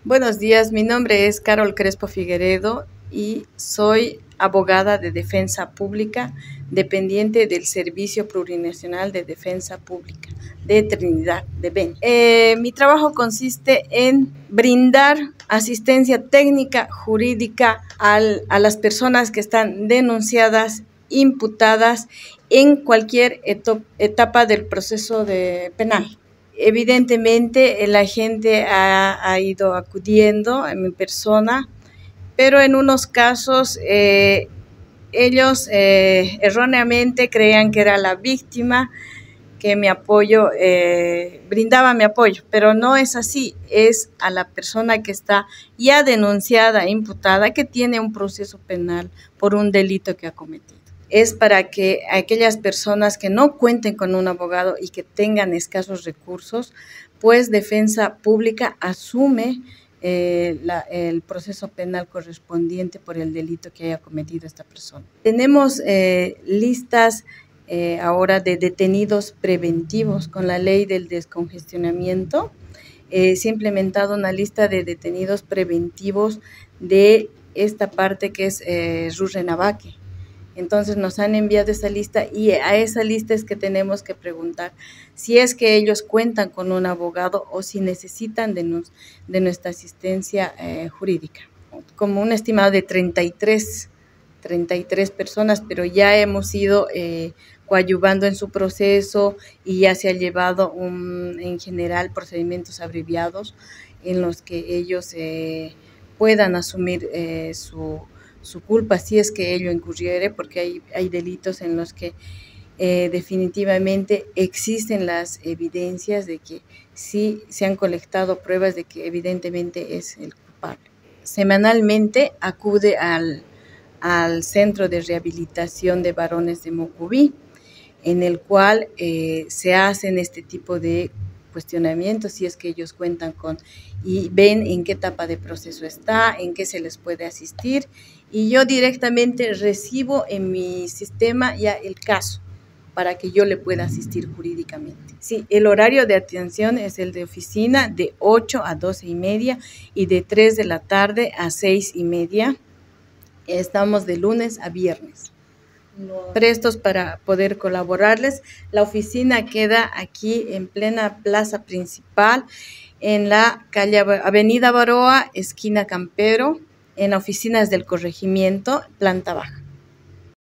Buenos días, mi nombre es Carol Crespo Figueredo y soy abogada de defensa pública, dependiente del Servicio Plurinacional de Defensa Pública de Trinidad, de Beni. Mi trabajo consiste en brindar asistencia técnica jurídica a las personas que están denunciadas, imputadas en cualquier etapa del proceso penal. Evidentemente, la gente ha ido acudiendo a mi persona, pero en unos casos ellos erróneamente creían que era la víctima, que mi apoyo, brindaba mi apoyo, pero no es así, es a la persona que está ya denunciada, imputada, que tiene un proceso penal por un delito que ha cometido. Es para que aquellas personas que no cuenten con un abogado y que tengan escasos recursos, pues Defensa Pública asume el proceso penal correspondiente por el delito que haya cometido esta persona. Tenemos listas ahora de detenidos preventivos con la ley del descongestionamiento. Se ha implementado una lista de detenidos preventivos de esta parte que es Rurrenabaque. Entonces nos han enviado esa lista y a esa lista es que tenemos que preguntar si es que ellos cuentan con un abogado o si necesitan de nuestra asistencia jurídica. Como un estimado de 33 personas, pero ya hemos ido coadyuvando en su proceso y ya se ha llevado en general procedimientos abreviados en los que ellos puedan asumir su culpa si es que ello incurriere, porque hay delitos en los que definitivamente existen las evidencias de que sí se han colectado pruebas de que evidentemente es el culpable. Semanalmente acude al Centro de Rehabilitación de Varones de Mocuví, en el cual se hacen este tipo de cuestionamientos, si es que ellos cuentan con y ven en qué etapa de proceso está, en qué se les puede asistir, y yo directamente recibo en mi sistema ya el caso para que yo le pueda asistir jurídicamente. Sí, el horario de atención es el de oficina de 8 a 12:30 y de 3 de la tarde a 6:30. Estamos de lunes a viernes. Prestos para poder colaborarles. La oficina queda aquí en plena plaza principal, en la calle Avenida Baroa, esquina Campero, en oficinas del corregimiento, planta baja.